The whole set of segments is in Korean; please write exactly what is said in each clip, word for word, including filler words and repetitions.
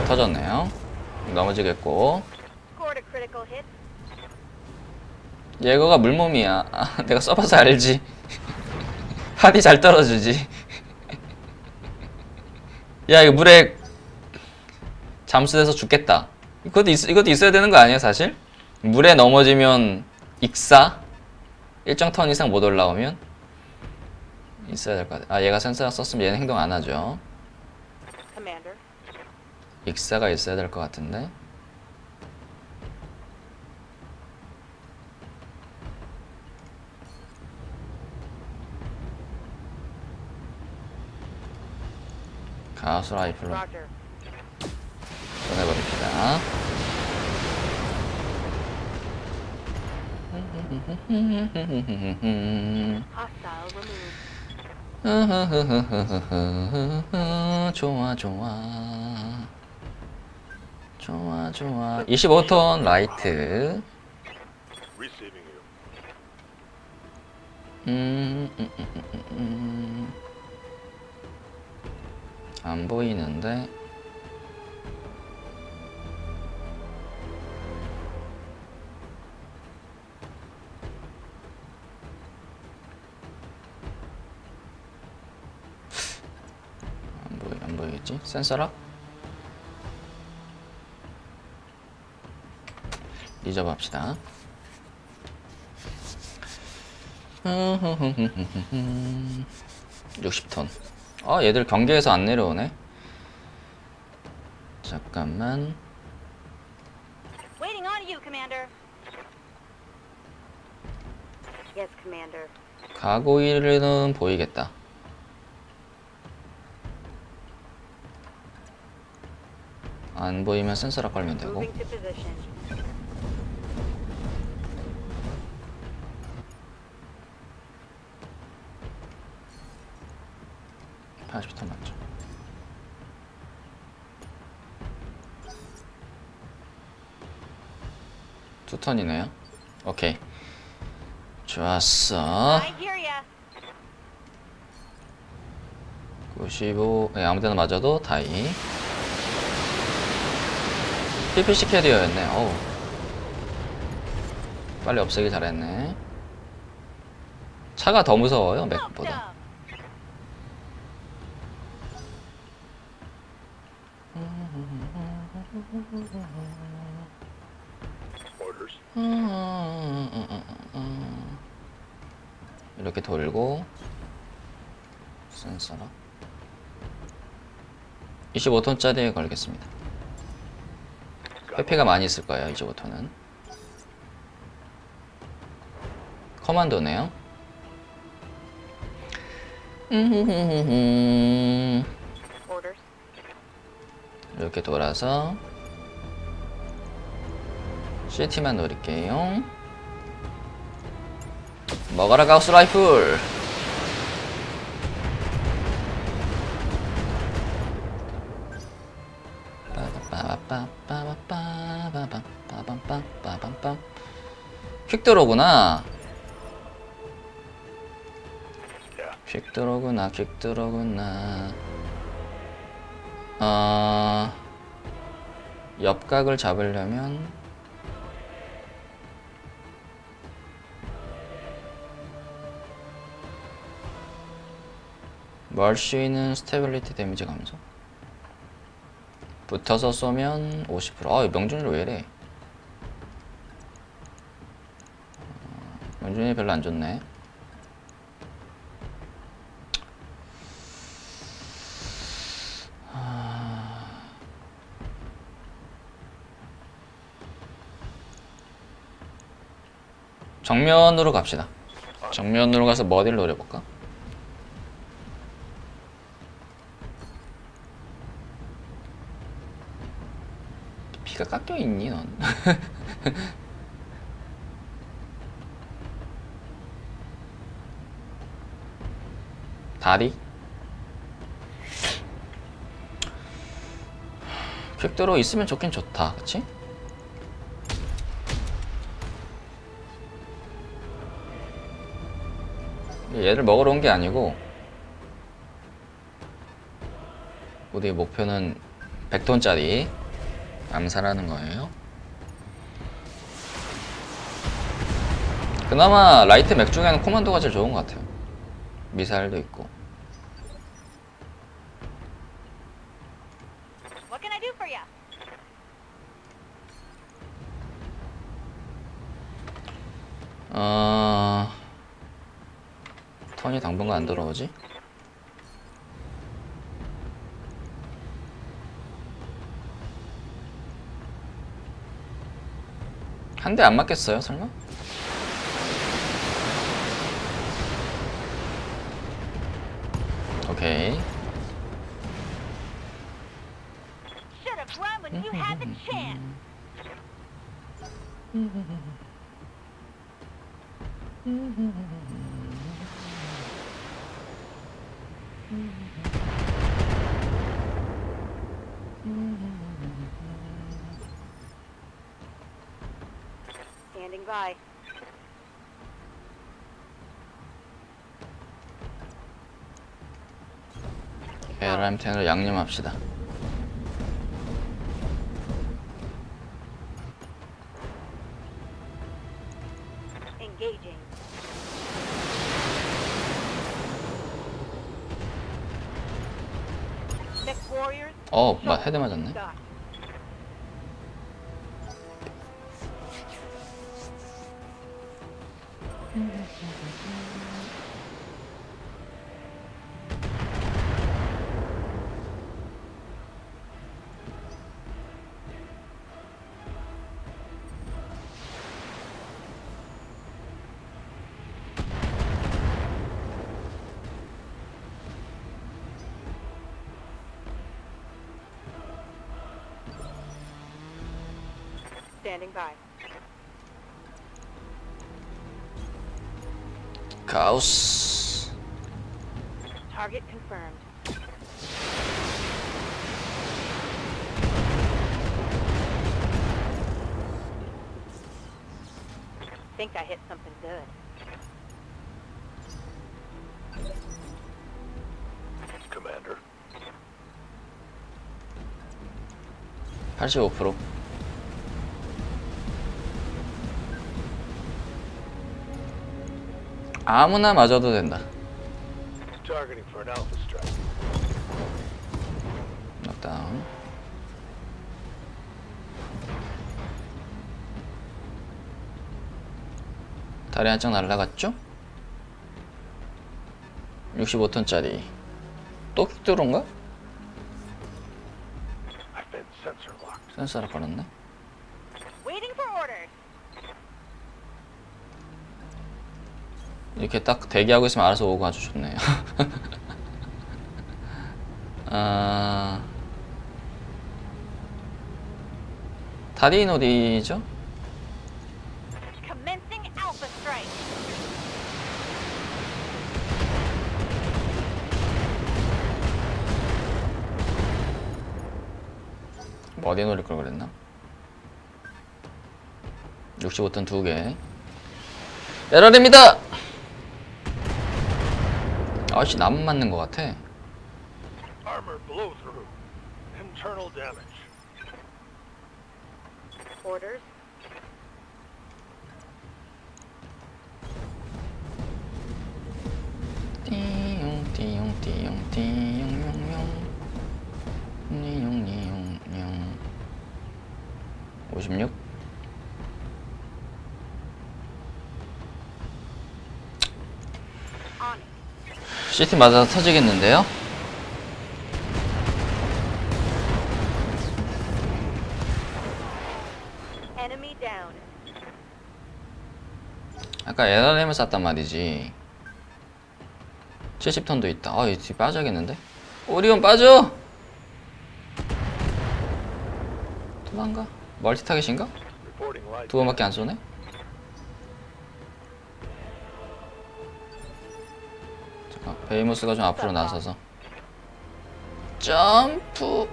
터졌네요. 넘어지겠고. 얘거가 물몸이야. 아, 내가 써봐서 알지. 하디 잘 떨어지지. 야, 이거 물에 잠수돼서 죽겠다. 이것도, 있, 이것도 있어야 되는 거 아니야, 사실? 물에 넘어지면 익사? 일정 턴 이상 못 올라오면 있어야 될 것 같아. 아, 얘가 센서가 썼으면 얘는 행동 안 하죠. 익사가 있어야 될 것 같은데. 가수 라이플로 보내버립시다. 좋아 좋아 좋아 좋아. 이십오 톤 라이트. 음, 음, 음, 음, 음. 안 보이는데. 안 보이, 안 보이겠지? 센서락? 리저브 합시다. 육십 톤. 아, 얘들 경계에서 안 내려오네. 잠깐만. 가고일은 보이겠다. 안 보이면 센서락 걸면 되고. 팔십 톤 맞죠? 두 턴이네요. 오케이. 좋았어. 구십오. 네, 아무데나 맞아도 다이. 피피씨 캐리어였네. 어우. 빨리 없애기 잘했네. 차가 더 무서워요, 맥보다. 이렇게 돌고 센서라 이십오 톤짜리에 걸겠습니다. 회피가 많이 있을 거예요. 이십오 톤은 커만도네요. 이렇게 돌아서 씨티만 노릴게요. 먹어라 가우스 라이플. 퀵드로구나. 퀵드로구나 퀵드로구나. 어... 옆각을 잡으려면 멀쉬는 스테빌리티 데미지 감소. 붙어서 쏘면 오십 퍼센트. 아, 명중률 왜 이래? 명중률이 별로 안 좋네. 정면으로 갑시다. 정면으로 가서 머리를 노려볼까? 피가 깎여있니 넌? 다리? 퀵드로 있으면 좋긴 좋다. 그치? 얘를 먹으러 온 게 아니고 우리의 목표는 백 톤짜리 암살하는 거예요. 그나마 라이트 맥 중에는 코만도가 제일 좋은 것 같아요. 미사일도 있고. What can I do for ya? 어... 턴이 당분간 안 돌아오지? 한 대 안 맞겠어요, 설마? 오케이. Should have run when you had the chance. Standing by. 계란탱을 양념합시다. Engaging. Six warriors. 어, 마, 헤드 맞았네. Stop. Standing by. 가우스. Target confirmed. Think I hit something good. Commander. 팔십오 퍼센트. 아무나 맞아도 된다. Targeting for an alpha strike. 넉다운. 다리 한 짝 날라갔죠? 육십오 톤짜리. 또 퀵드론가? I've been sensor locked. 센서를 걸었네. Waiting for orders. 이렇게 딱 대기하고 있으면 알아서 오고 아주 좋네요. 아... 다리인 어디죠? Commencing alpha strike. 뭐 어디 노릴 걸 그랬나? 육십오 톤 두 개. 에러입니다. 아씨 나만 맞는 것 같아. Armor blow through. Internal damage. Orders. 띠용 띠용 띠용 띠용 용용 니용 니용 용. 오십육. On it. 씨티 맞아서 터지겠는데요? Enemy down. 아까 에너렘을 쐈단 말이지. 칠십 톤도 있다. 아, 이 뒤 빠져야겠는데? 오리온 빠져! 도망가. 멀티 타겟인가? Reporting light. 두 번밖에 안 쏘네? 잠깐, 베이모스가 좀 앞으로 나서서. 점프!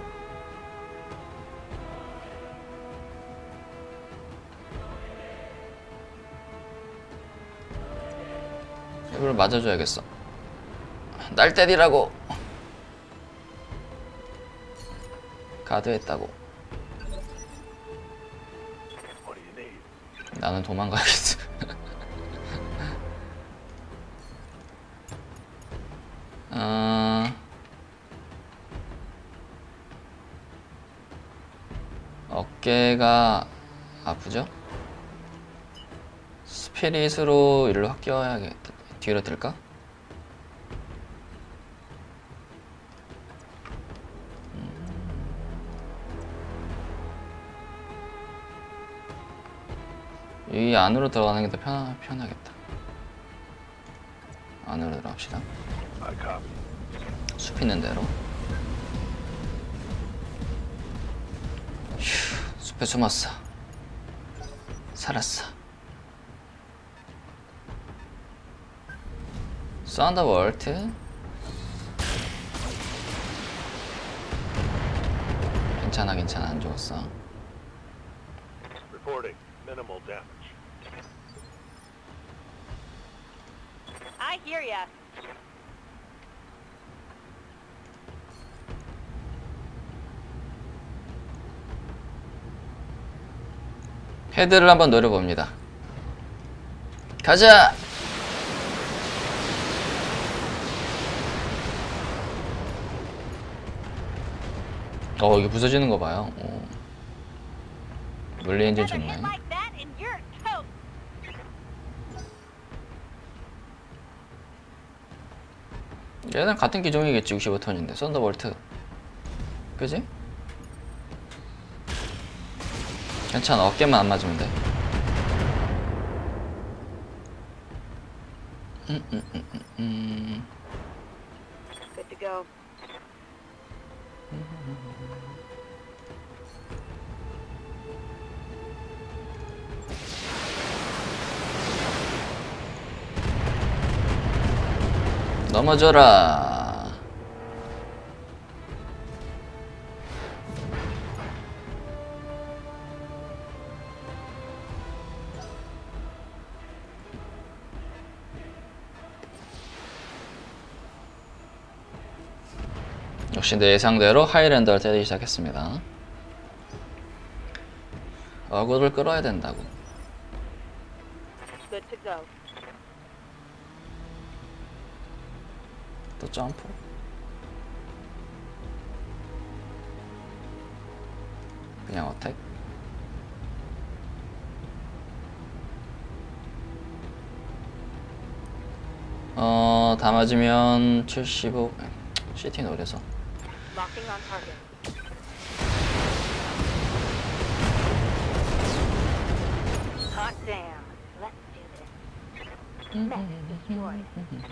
이걸 맞아줘야겠어. 날 때리라고. 가드했다고. What do you need? 나는 도망가야겠어. 아... 어깨가 아프죠? 스피릿으로 일로 확 끼워야겠다. 뒤로 들까? 이 안으로 들어가는 게 더 편하, 편하겠다. 안으로 들어갑시다. I copy. 숲 있는 대로. 휴, 숲에 숨었어. 살았어. 썬더볼트. 괜찮아, 괜찮아. 안 죽었어. Reporting. Minimal damage. I hear ya. 헤드를 한번 노려봅니다. 가자! 어, 이게 부서지는 거 봐요. 오. 물리 엔진 Another 좋네. hit like that and you're toast. 얘는 같은 기종이겠지. 육십오 톤인데 썬더볼트. 그지? 괜찮아. 어깨만 안 맞으면 돼. 음, 음, 음, 음, 음. Good to go. 넘어져라. 역시 내 예상대로 하이랜더를 때리기 시작했습니다. 어그를 끌어야 된다고. Good to go. 또 점프. 그냥 어택. 어, 다 맞으면 칠십오. 씨티 노려서. Locking on target. Hot damn. Let's do this. Mech destroyed.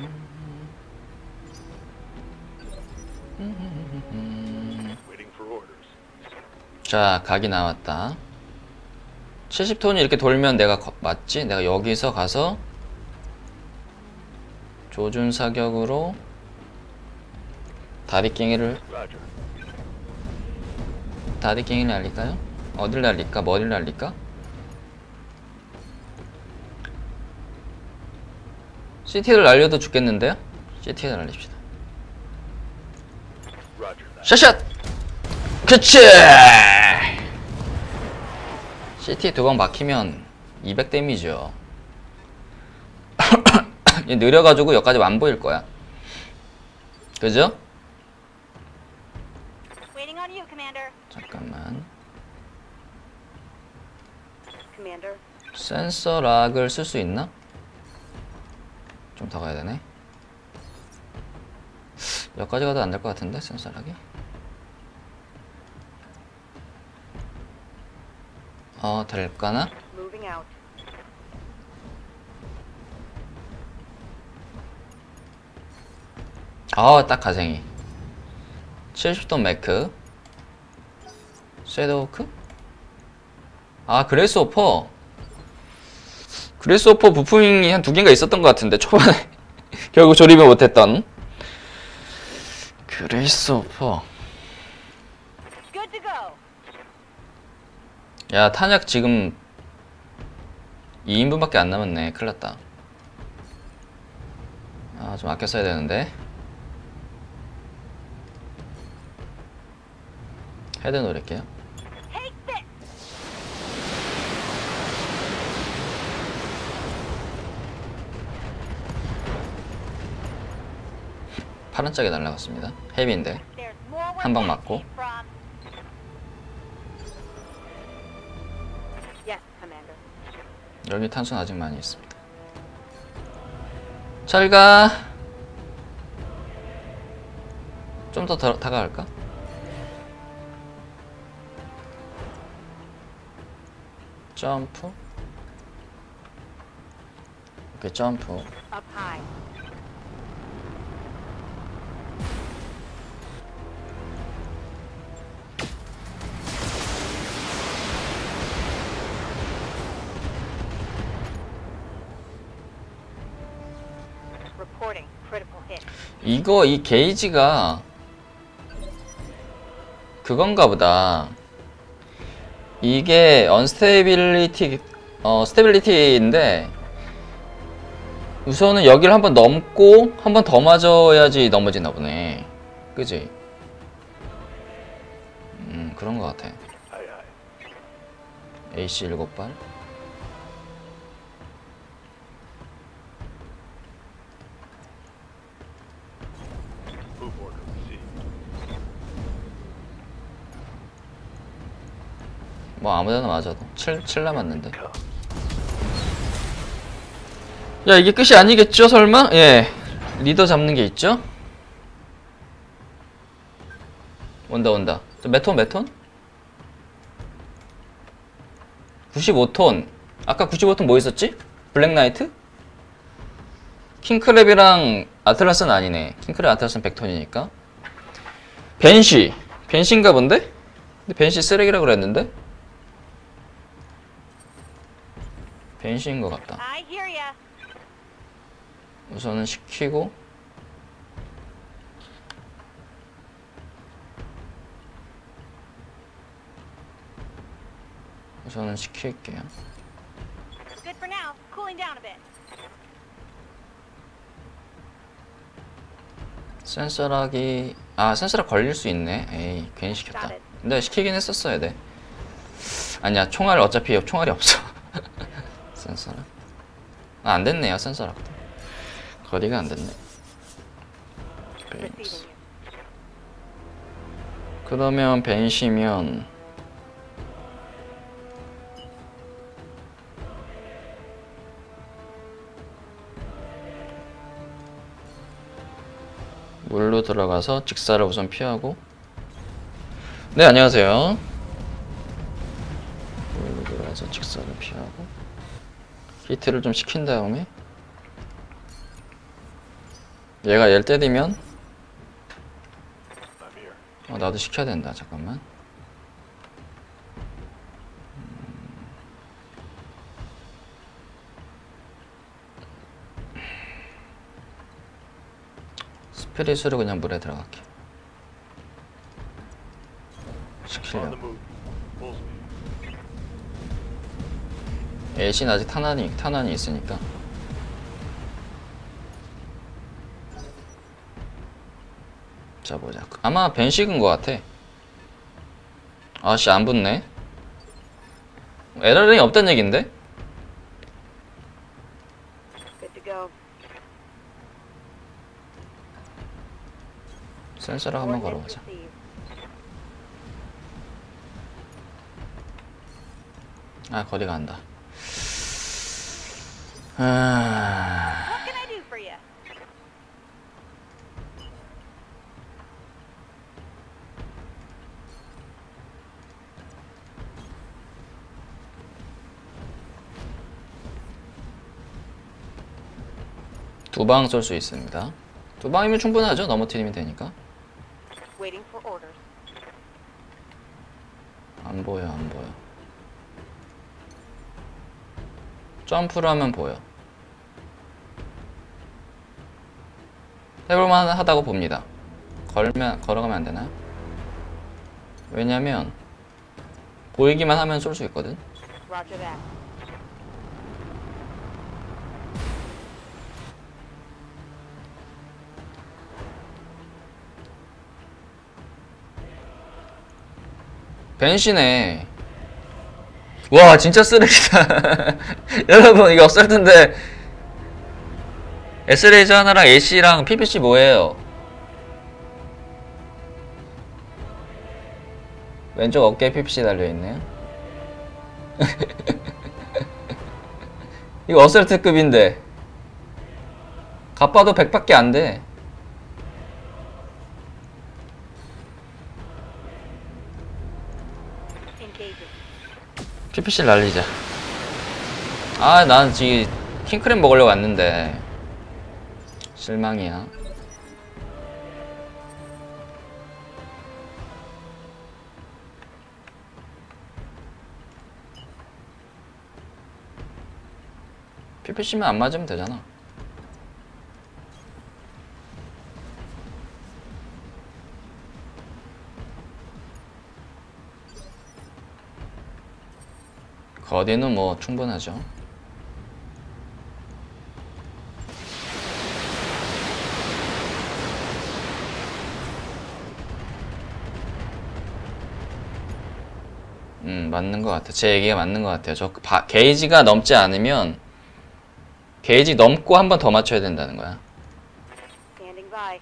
Waiting for orders. 자, 각이 나왔다. 칠십 톤이 이렇게 돌면 내가 거, 맞지? 내가 여기서 가서 조준 사격으로 다리깽이를 Roger. 다리깽이를 날릴까요? 어딜 날릴까? 머리를 날릴까? 씨티를 날려도 죽겠는데요? 씨티를 날립시다. Roger that. 샷샷! 그치! 씨티 두 방 막히면 이백 데미지요. 얘 느려가지고 여기까지 안 보일 거야. 그죠? Waiting on you, Commander. 잠깐만. Commander. 센서 락을 쓸 수 있나? 좀 더 가야 되네. 여기까지 가도 안 될 것 같은데, 센서 락이? 어, 될까나? Moving out. 아, 딱 가생이. 칠십 톤 매크. 섀도우크? 아, 그레이스 오퍼. 그레이스 오퍼 부품이 한 두 개인가 있었던 것 같은데, 초반에. 결국 조립을 못했던. 그레이스 오퍼. Good to go. 야, 탄약 지금 이 인분밖에 안 남았네. 큰일 났다. 아, 좀 아껴 써야 되는데. 헤드 노릴게요. Take this. 파란 짝이 날라갔습니다. 헤비인데 There's more where 한 방 that 맞고. came from. Yes, Commander. 여기 탄수는 아직 많이 있습니다. 잘가. 좀 더 다가갈까? 점프. 오케이, 점프. Up high. Reporting critical hit. 이거 이 게이지가 그건가 보다. 이게 언스테빌리티 어 스테빌리티인데 우선은 여기를 한번 넘고 한 번 더 맞아야지 넘어지나 보네. 그지? 음 그런 것 같아. Aye, aye. 에이씨 일곱 발. Move order received. 뭐 아무데나 맞아도 칠, 칠 남았는데. Come. 야 이게 끝이 아니겠죠 설마? 예 리더 잡는 게 있죠? 온다 온다. 저 몇 톤 몇 톤? 구십오 톤. 아까 구십오 톤 뭐 있었지? 블랙나이트? 킹크랩이랑 아틀라스는 아니네. 킹크랩 아틀라스는 백 톤이니까. 벤시. 벤시인가 본데? 근데 벤시 쓰레기라고 그랬는데? 벤시인 것 같다. I hear ya. 우선은 시키고 우선은 시킬게요. Good for now. Cooling down a bit. 센서락이 아 센서락 걸릴 수 있네. 에이 괜히 시켰다. 근데 시키긴 했었어야 돼. 아니야 총알 어차피 총알이 없어. 센서락 아 안됐네요. 센서락도 거리가 안됐네. Receiving 벤시. you. 그러면 벤시면 물로 들어가서 직사를 우선 피하고. 네 안녕하세요. 물로 들어가서 직사를 피하고 히트를 좀 시킨 다음에 얘가 얘를 때리면 I'm here. 어, 나도 시켜야 된다. 잠깐만. 스피릿으로 그냥 물에 들어갈게. On the 시키려고. move. Full speed. 애신 아직 탄환이 탄환이 있으니까. 자 보자. 아마 벤식인 것 같아. 아씨 안 붙네. 에러링이 없단 얘긴데? Good to go. 센서랑 한번 Coordinates 걸어보자. received. 아 거리가 안다. 아... What can I do for you? 두 방 쏠 수 있습니다. 두 방이면 충분하죠. 넘어뜨리면 되니까. Waiting for orders. 안 보여 안 보여. 점프를 하면 보여. 해볼만 하다고 봅니다. 걸면 걸어가면 안 되나요? 왜냐면 보이기만 하면 쏠 수 있거든. Roger that. 벤시네. 와 진짜 쓰레기다. 여러분 이거 없을 텐데. 에스레이저 하나랑 에이씨랑 피피씨 뭐예요? 왼쪽 어깨에 피피씨 달려있네요. 이거 어설트급인데 갚아도 백밖에 안돼. Engaging. 피피씨 날리자. 아 난 지금 킹크랩 먹으려고 왔는데 실망이야. 피피씨만 안 맞으면 되잖아. 거리는 뭐 충분하죠. 음 맞는 것 같아. 제 얘기가 맞는 것 같아요. 저 바, 게이지가 넘지 않으면 게이지 넘고 한 번 더 맞춰야 된다는 거야. Standing by.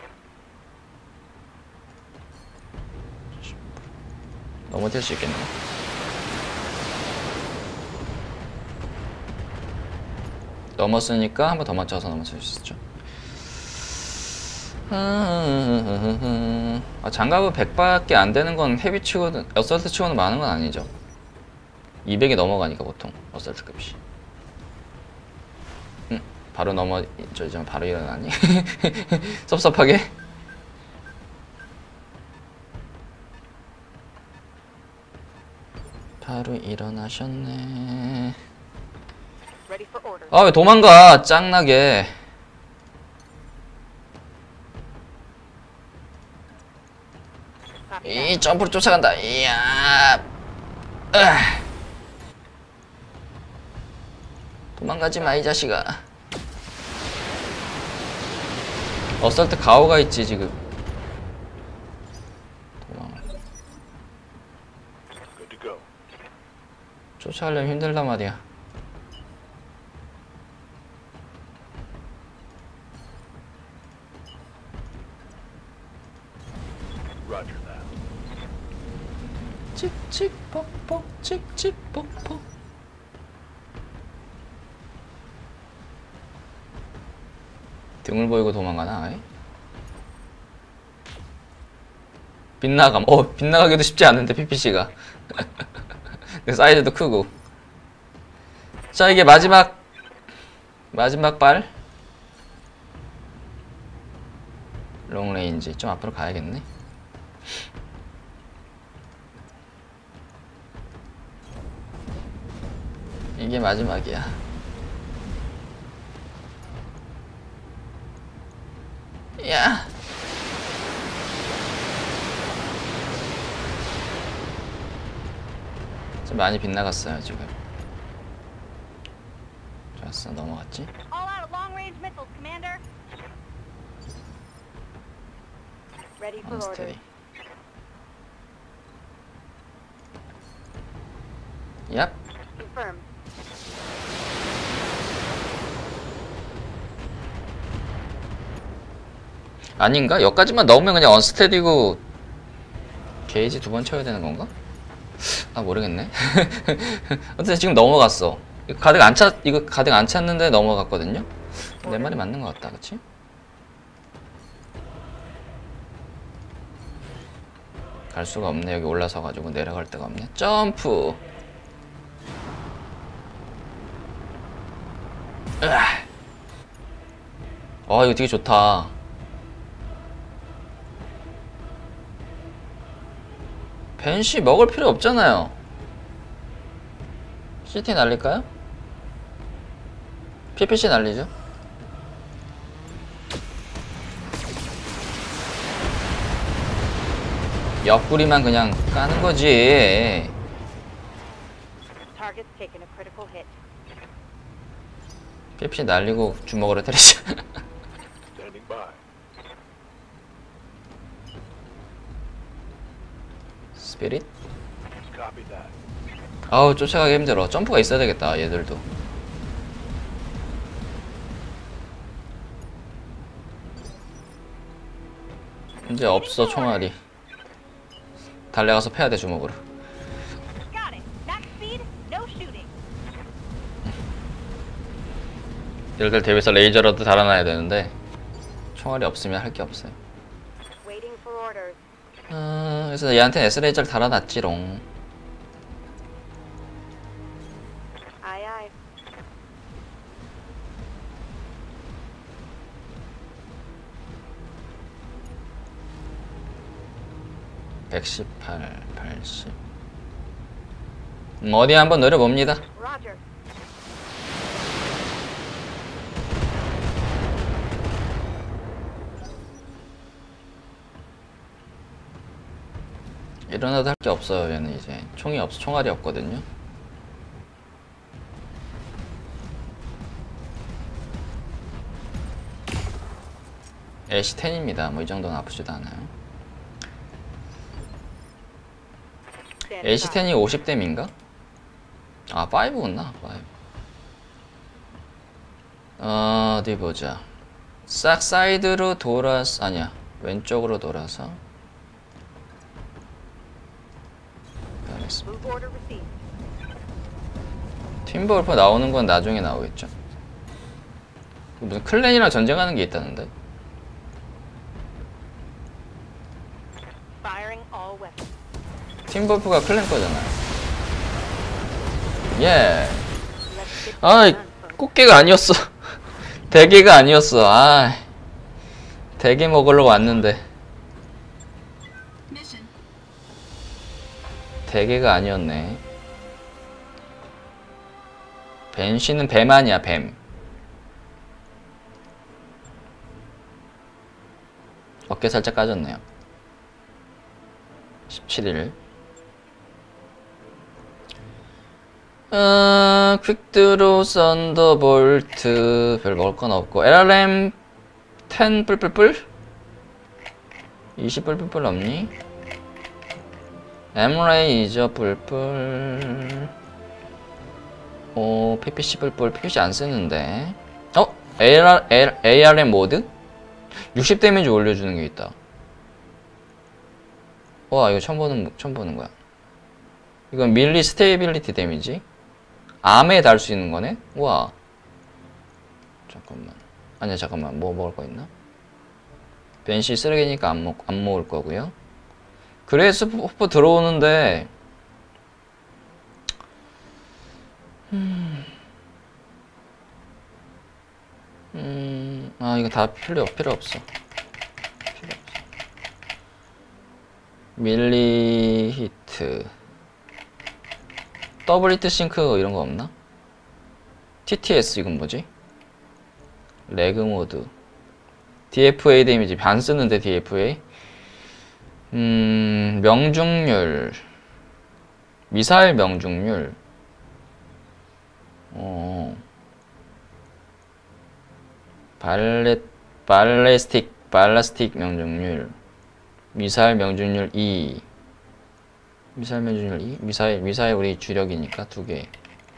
넘어질 수 있겠네. 넘었으니까 한 번 더 맞춰서 넘어질 수 있죠. 아, 장갑은 백밖에 안 되는 건 헤비 치고는, 어설트 치고는 많은 건 아니죠. 이백이 넘어가니까 보통 어설트 값이. 응, 바로 넘어, 저 이제 바로 일어나니? 섭섭하게? 바로 일어나셨네. Ready for orders. 아 왜 도망가 짱나게. Copy that. 이 점프로 쫓아간다. 이야. 으아. 도망가지 마 이 자식아. 어설트 가오가 있지 지금. 도망. Good to go. 쫓아가려면 힘들단 말이야. Roger that. 칙칙폭폭 칙칙폭폭. 등을 보이고 도망가나 아예? 빗나감. 어 빗나가기도 쉽지 않은데 피피씨가. 사이즈도 크고. 자 이게 마지막 마지막 발. 롱레인지 좀 앞으로 가야겠네. 이게 마지막이야. 야. 좀 많이 빗나갔어요 지금. 좋았어 넘어갔지. All out of long-range missiles, Commander. Ready for orders. 언스테디. 얍. Confirmed. 아닌가? 여기까지만 넣으면 그냥 언스테디고 게이지 두 번 쳐야 되는 건가? 아 모르겠네. 어쨌든 지금 넘어갔어. 이거 가득 안 찼, 이거 가득 안 찼는데 넘어갔거든요? 내 말이 맞는 것 같다, 그치? 갈 수가 없네. 여기 올라서가지고 내려갈 데가 없네. 점프! 으아. 어, 이거 되게 좋다. 벤시 먹을 필요 없잖아요. 씨티 날릴까요? 피피씨 날리죠? 옆구리만 그냥 까는 거지. Target's taken a critical hit. 피피씨 날리고 주먹으로 때리자. Standing by. 스피릿? Copy that. 아우 쫓아가기 힘들어. 점프가 있어야 되겠다 얘들도. 이제 없어 총알이. 달려가서 패야 돼 주먹으로. Got it. Max speed, no shooting. 얘들 대비해서 레이저라도 달아놔야 되는데 총알이 없으면 할 게 없어요. Waiting for orders. 아, 그래서 얘한테 S레이저를 달아놨지롱. Aye, aye. 백십팔, 팔십. 음, 어디 한번 노려봅니다. Roger. 일어나도 할 게 없어요. 얘는 이제 총이 없어, 총알이 없거든요. 애쉬 텐입니다. 뭐 이 정도는 아프지도 않아요. Standing 애쉬 텐이 오십 댐인가? 아, 오구나. 오. 어, 어디 보자. 싹 사이드로 돌아서, 아니야. 왼쪽으로 돌아서. Move order received. 팀볼퍼 나오는 건 나중에 나오겠죠. 무슨 클랜이랑 전쟁하는 게 있다는데. Firing all weapons. 팀볼프가 클랜 거잖아. 예. Let's get 아, this done, folks. 꽃게가 아니었어. 대게가 아니었어. 아, 대게 먹으러 왔는데 대게가 아니었네. 벤시는 뱀 아니야, 뱀. 어깨 살짝 까졌네요. 십칠 일. 어, 퀵드로 썬더볼트 별 먹을 건 없고 엘알엠 십 뿔뿔뿔? 이십 뿔뿔뿔 없니? 엠레이저 뿔뿔. 오, 피피씨 뿔뿔. 피피씨 안 쓰는데. 어? 에이알, 에이알엠 모드? 육십 데미지 올려주는 게 있다. 와, 이거 처음 보는, 처음 보는 거야. 이건 밀리 스테이빌리티 데미지. 암에 달 수 있는 거네? 우와. 잠깐만. 아니야, 잠깐만. 뭐 먹을 거 있나? 벤시 쓰레기니까 안, 먹, 안 먹을 거고요. 그레이스 호프 들어오는데 음, 음, 아 이거 다 필요 필요 없어. 필요 없어. 밀리 히트, 더블 히트 싱크 이런 거 없나? 티티에스 이건 뭐지? 레그 모드, 디에프에이 데미지 안 쓰는데 디에프에이. 음, 명중률, 미사일 명중률, 어, 발레, 발레스틱, 발라스틱 명중률, 미사일 명중률 이, 미사일 명중률 이, 미사일, 미사일 우리 주력이니까 두 개.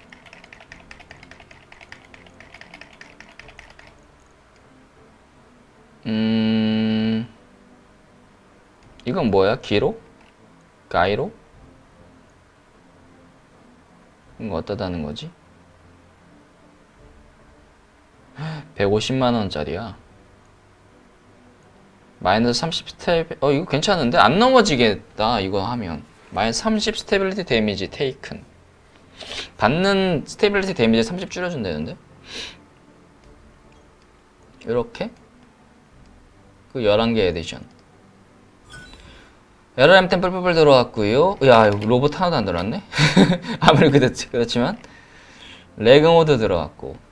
음, 이건 뭐야? 기록? 가이로? 이거 어떠다는 거지? 백오십만 원짜리야. 마이너스 삼십 스텝, 어, 이거 괜찮은데? 안 넘어지겠다, 이거 하면. 마이너스 삼십 스테빌리티 데미지 테이큰. 받는 스테빌리티 데미지 삼십 줄여준다는데? 이렇게? 그 열한 개 에디션. 엘알엠 템 뿔뿔뿔 들어왔고요. 야, 로봇 하나도 안 들어왔네? 아무리 그렇지, 그렇지만 레그 모드 들어왔고